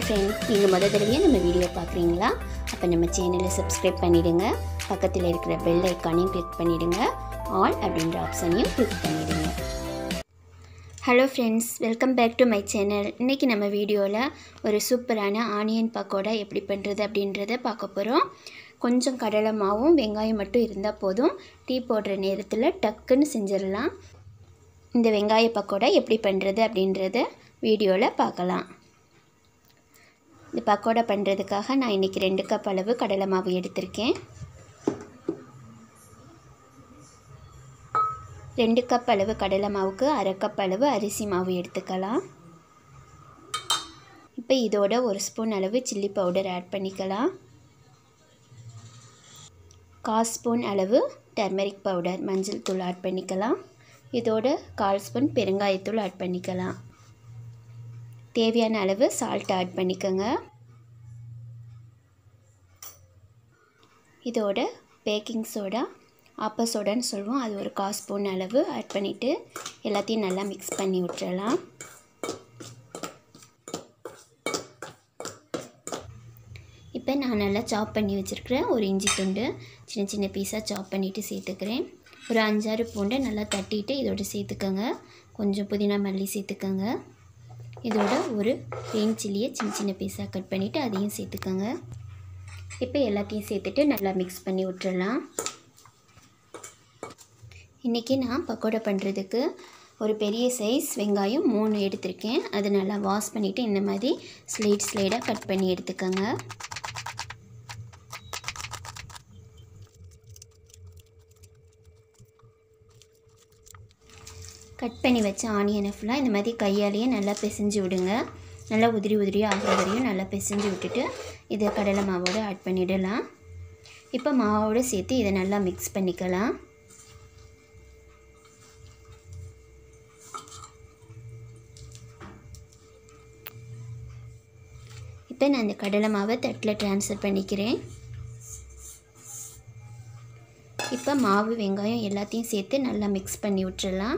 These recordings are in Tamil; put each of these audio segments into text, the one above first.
ஃப்ரெண்ட்ஸ், நீங்கள் தடவையாக நம்ம வீடியோ பார்க்குறீங்களா? அப்போ நம்ம சேனலை சப்ஸ்கிரைப் பண்ணிவிடுங்க. பக்கத்தில் இருக்கிற பெல் ஐக்கானையும் கிளிக் பண்ணிவிடுங்க. ஆல் அப்படின்ற ஆப்ஷனையும் கிளிக் பண்ணிவிடுங்க. Hello friends, welcome back to my channel. இன்றைக்கி நம்ம வீடியோவில் ஒரு சூப்பரான ஆனியன் பக்கோடா எப்படி பண்ணுறது அப்படின்றத பார்க்க போகிறோம். கொஞ்சம் கடலை மாவும் வெங்காயம் மட்டும் இருந்தால் போதும். டீ போடுற நேரத்தில் டக்குன்னு செஞ்சிடலாம். இந்த வெங்காய பக்கோடா எப்படி பண்ணுறது அப்படின்றத வீடியோவில் பார்க்கலாம். இந்த பக்கோடா பண்ணுறதுக்காக நான் இன்றைக்கி 2 கப் அளவு கடலை மாவு எடுத்திருக்கேன். 2 கப் அளவு கடலை மாவுக்கு 1/2 கப் அளவு அரிசி மாவு எடுத்துக்கலாம். இப்போ இதோட 1 ஸ்பூன் அளவு சில்லி பவுடர் ஆட் பண்ணிக்கலாம். 1/4 ஸ்பூன் அளவு டர்மரிக் பவுடர் மஞ்சள் தூள் ஆட் பண்ணிக்கலாம். இதோட 1/4 ஸ்பூன் பெருங்காயத்தூள் ஆட் பண்ணிக்கலாம். தேவையான அளவு சால்ட் ஆட் பண்ணிக்கோங்க. இதோட பேக்கிங் சோடா, ஆப்ப சோடான்னு சொல்லுவோம், அது ஒரு 1/4 ஸ்பூன் அளவு ஆட் பண்ணிவிட்டு எல்லாத்தையும் நல்லா மிக்ஸ் பண்ணி விட்டுறலாம். இப்போ நான் நல்லா சாப் பண்ணி வச்சுருக்கிறேன் ஒரு இஞ்சி துண்டு சின்ன சின்ன பீஸாக சாப் பண்ணிவிட்டு சேர்த்துக்கிறேன். ஒரு 5-6 பூண்டை நல்லா தட்டிட்டு இதோட சேர்த்துக்கோங்க. கொஞ்சம் புதினா மல்லி சேர்த்துக்கோங்க. இதோட ஒரு க்ரீன் சில்லியை சின்ன சின்ன பீஸாக கட் பண்ணிவிட்டு அதையும் சேர்த்துக்கோங்க. இப்போ எல்லாத்தையும் சேர்த்துட்டு நல்லா மிக்ஸ் பண்ணி விட்டுறலாம். இன்றைக்கி நான் பக்கோடா பண்ணுறதுக்கு ஒரு பெரிய சைஸ் வெங்காயம் 3 எடுத்திருக்கேன். அதை நல்லா வாஷ் பண்ணிவிட்டு இந்த மாதிரி ஸ்லைடாக கட் பண்ணி எடுத்துக்கோங்க. கட் பண்ணி வச்ச ஆனியனை ஃபுல்லாக இந்த மாதிரி கையாலேயே நல்லா பிசைஞ்சு விடுங்க. நல்லா உதிரியாக ஆகிற வரையும் நல்லா பிசைஞ்சு விட்டுட்டு இதை கடலை மாவோடு ஆட் பண்ணிடலாம். இப்போ மாவோடு சேர்த்து இதை நல்லா மிக்ஸ் பண்ணிக்கலாம். இப்போ நான் இந்த கடலை மாவை தட்டில் ட்ரான்ஸ்ஃபர் பண்ணிக்கிறேன். இப்போ மாவு வெங்காயம் எல்லாத்தையும் சேர்த்து நல்லா மிக்ஸ் பண்ணி விட்டுறலாம்.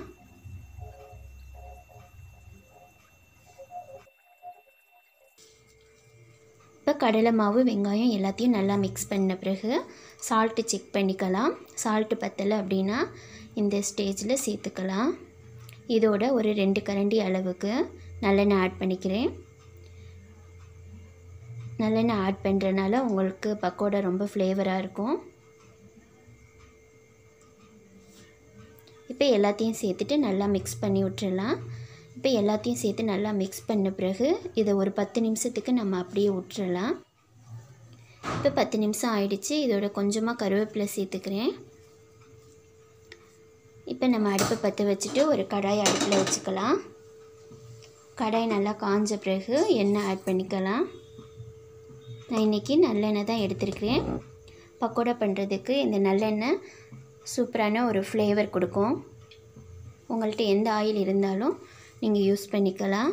இப்போ கடலை மாவு வெங்காயம் எல்லாத்தையும் நல்லா மிக்ஸ் பண்ண பிறகு சால்ட்டு செக் பண்ணிக்கலாம். சால்ட்டு பத்தலை அப்படின்னா இந்த ஸ்டேஜில் சேர்த்துக்கலாம். இதோட ஒரு 2 கரண்டி அளவுக்கு நல்லெண்ணெய் ஆட் பண்ணிக்கிறேன். நல்லெண்ணெய் ஆட் பண்ணுறதுனால உங்களுக்கு பக்கோடா ரொம்ப ஃப்ளேவராக இருக்கும். இப்போ எல்லாத்தையும் சேர்த்துட்டு நல்லா மிக்ஸ் பண்ணி விட்டுறலாம். இப்போ எல்லாத்தையும் சேர்த்து நல்லா மிக்ஸ் பண்ண பிறகு இதை ஒரு 10 நிமிஷத்துக்கு நம்ம அப்படியே விட்டுறலாம். இப்போ 10 நிமிஷம் ஆயிடுச்சு. இதோட கொஞ்சமாக கருவேப்பிலை சேர்த்துக்கிறேன். இப்போ நம்ம அடுப்பை பற்ற வச்சுட்டு ஒரு கடாய் அடுப்பில் வச்சுக்கலாம். கடாய் நல்லா காஞ்ச பிறகு எண்ணெய் ஆட் பண்ணிக்கலாம். நான் இன்றைக்கி நல்லெண்ணெய் தான் எடுத்துருக்கிறேன். பக்கோடா பண்ணுறதுக்கு இந்த நல்லெண்ணெய் சூப்பரான ஒரு ஃப்ளேவர் கொடுக்கும். உங்கள்கிட்ட எந்த ஆயில் இருந்தாலும் நீங்கள் யூஸ் பண்ணிக்கலாம்.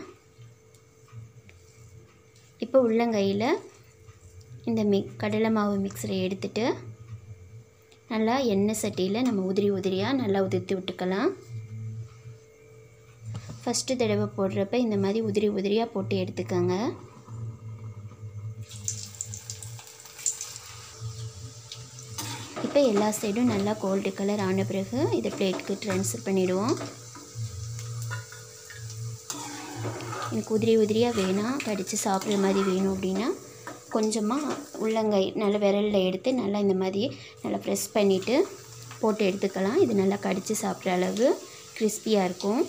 இப்போ உள்ளங்கையில் இந்த கடலை மாவு மிக்ஸரை எடுத்துட்டு நல்லா எண்ணெய் சட்டியில் நம்ம உதிரியாக நல்லா உதிர்த்து விட்டுக்கலாம். ஃபஸ்ட்டு தடவை போடுறப்ப இந்த மாதிரி உதிரியாக போட்டு எடுத்துக்கோங்க. இப்போ எல்லா சைடும் நல்லா கோல்டு கலர் ஆன பிறகு இதை பிளேட்டுக்கு ட்ரான்ஸ்ஃபர் பண்ணிவிடுவோம். எனக்கு உதிரியாக வேணாம், கடித்து சாப்பிட்ற மாதிரி வேணும் அப்படின்னா கொஞ்சமாக உள்ளங்கை நல்ல விரலில் எடுத்து நல்லா இந்த மாதிரி நல்லா ப்ரெஸ் பண்ணிவிட்டு போட்டு எடுத்துக்கலாம். இது நல்லா கடித்து சாப்பிட்ற அளவு கிறிஸ்பியாக இருக்கும்.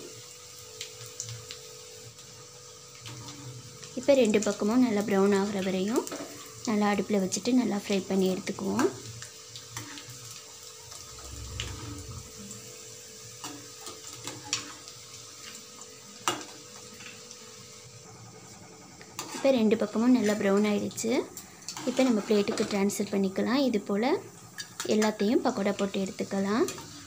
இப்போ 2 பக்கமும் நல்லா ப்ரௌன் ஆகிற வரையும் நல்லா அடுப்பில் வச்சுட்டு நல்லா ஃப்ரை பண்ணி எடுத்துக்குவோம். இப்போ 2 பக்கமும் நல்லா ப்ரௌன் ஆகிடுச்சு. இப்போ நம்ம பிளேட்டுக்கு ட்ரான்ஸ்ஃபர் பண்ணிக்கலாம். இது போல் எல்லாத்தையும் பக்கோடா போட்டு எடுத்துக்கலாம்.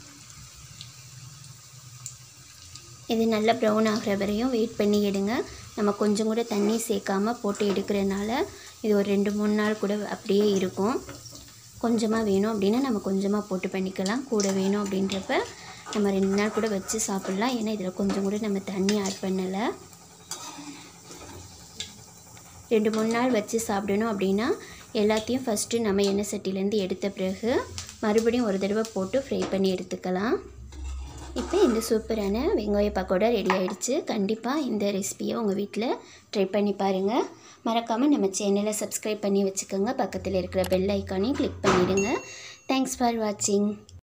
இது நல்லா ப்ரௌன் ஆகிற வரையும் வெயிட் பண்ணி எடுங்க. நம்ம கொஞ்சம் கூட தண்ணி சேர்க்காமல் போட்டு எடுக்கிறதுனால இது ஒரு 2-3 நாள் கூட அப்படியே இருக்கும். கொஞ்சமாக வேணும் அப்படின்னா நம்ம கொஞ்சமாக போட்டு பண்ணிக்கலாம். கூட வேணும் அப்படின்றப்ப நம்ம 2 நாள் கூட வச்சு சாப்பிட்லாம். ஏன்னா இதில் கொஞ்சம் கூட நம்ம தண்ணி ஆட் பண்ணலை. 2-3 நாள் வச்சு சாப்பிடணும் அப்படின்னா எல்லாத்தையும் ஃபஸ்ட்டு நம்ம எண்ணெய் சட்டிலேருந்து எடுத்த பிறகு மறுபடியும் ஒரு தடவை போட்டு ஃப்ரை பண்ணி எடுத்துக்கலாம். இப்போ இந்த சூப்பரான வெங்காய பக்கோடா ரெடி ஆகிடுச்சு. கண்டிப்பாக இந்த ரெசிபியை உங்கள் வீட்டில் ட்ரை பண்ணி பாருங்கள். மறக்காமல் நம்ம சேனலை சப்ஸ்கிரைப் பண்ணி வச்சுக்கோங்க. பக்கத்தில் இருக்கிற பெல் ஐக்கானையும் கிளிக் பண்ணிவிடுங்க. தேங்க்ஸ் ஃபார் வாட்சிங்.